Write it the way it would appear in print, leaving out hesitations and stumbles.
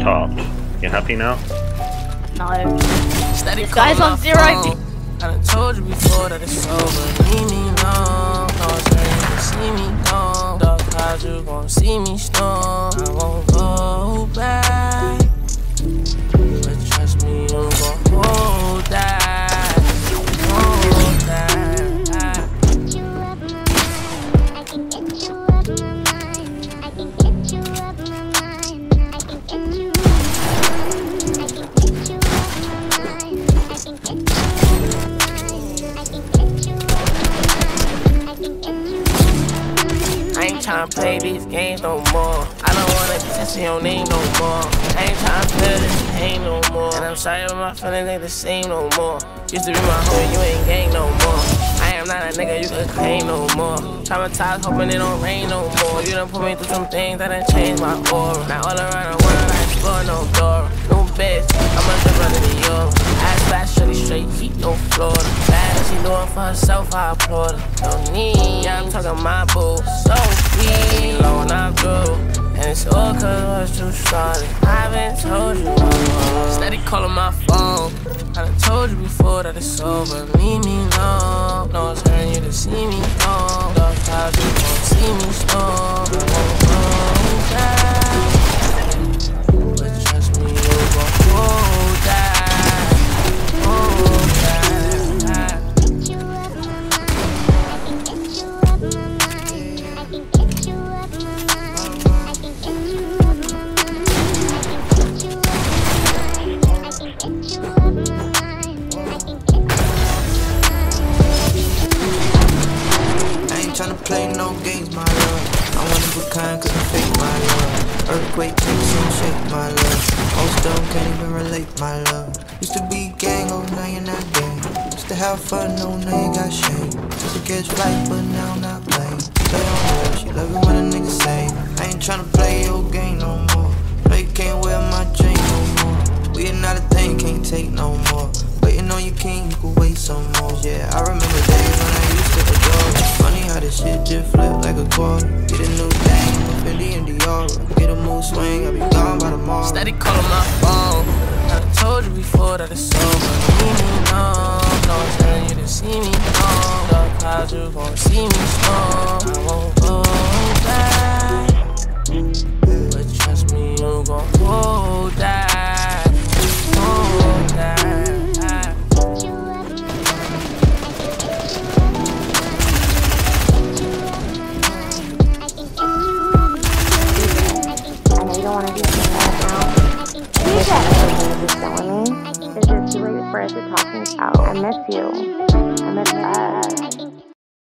top. You happy now? No. This guy's on 0. I done told you before that it's over. Leave me alone. No one's ready to see me gone. Dark clouds, you gon' see me storm. I won't go back, but trust me, you gon' hold that. Hold that. I ain't tryna play these games no more. I don't wanna be testing your name no more. I ain't tryna feel this pain no more. And I'm sorry, but my feelings ain't the same no more. Used to be my homie, you ain't gang no more. I am not a nigga you can claim no more. Traumatized, hoping it don't rain no more. You done put me through some things that done changed my aura. Now all around the world, I explore no door. New bitch, I'm a zip under the Europe. Ass flat, shorty straight, heat no Florida. Bad as she doing for herself, I applaud her. No need, yeah, I'm talking my boo. So deep, low and I'm through. And it's all cause I was too started. I haven't told you no. Steady calling my phone. I done told you before that it's over. Leave me alone. No one's hurting you to see me gone. Dark clouds, you won't see me storm. I won't go back, but trust me, you gon' hold that. Hold that. Play no games, my love. I wanna be kind cause I fake my love. Earthquake takes some shake, my love. Most of them can't even relate, my love. Used to be gang, oh now you're not gang. Used to have fun, oh now you got shame. Used to catch flight, but now I'm not playing. Play on her, she love it when a nigga say I ain't tryna play your game no more. No, you can't wear my chain no more. We are not a thing, can't take no more. Waiting on your king, you can wait some more. Yeah, I remember days when I used to adore you. Funny how this shit just flip like a quarter. Get a new thing, Fendi and Dior. Get a mood swing, I'll be gone by tomorrow. Steady calling my phone. I done told you before that it's over. Leave me alone. No one's telling you to see me home. Dark clouds, you gon' see me storm. I won't go back, but trust me, you gon' hold that. Hold that. Is it too late for us to talk things out? I miss you. I miss us.